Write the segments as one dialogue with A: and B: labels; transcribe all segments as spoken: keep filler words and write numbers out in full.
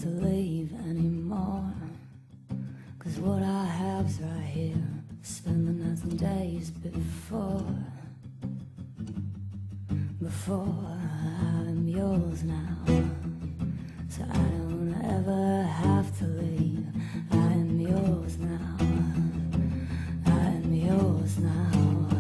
A: to leave anymore, 'cause what I have's right here. Spend the nights and days before Before I'm yours now, so I don't ever have to leave. I am yours now, I am yours now.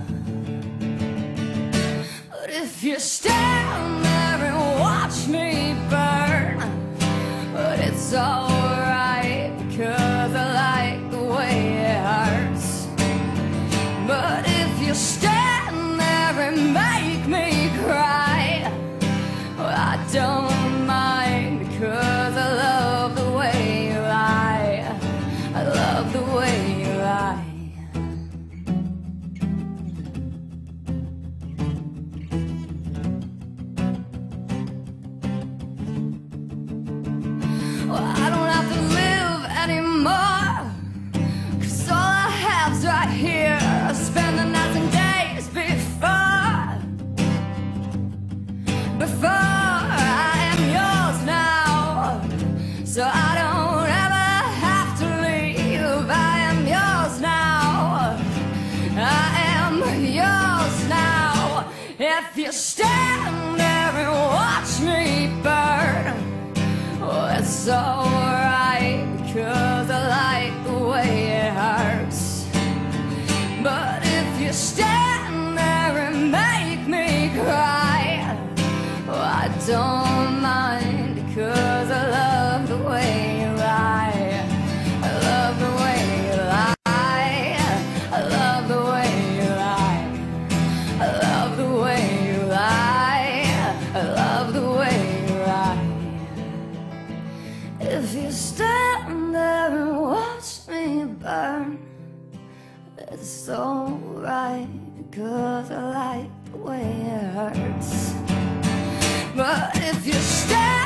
A: But if you stand there and watch me burn, but it's alright, because I like the way it hurts. But if you stand there and make me cry, well, I don't mind, because I love the way you lie. I love the way you lie. Well, I don't have to live anymore, 'cause all I have's right here. Spend the nights and days before Before I am yours now, so I don't ever have to leave. I am yours now, I am yours now. If you stand there and watch me burn, oh, it's alright, because I like the way it hurts. But if you stand there and make me cry, oh, I don't mind, because I love the way you lie. I love the way you lie. I love the way you lie. I love the way you lie. I love the way you lie. If you stand there and watch me burn, it's alright, because I like the way it hurts. But if you stay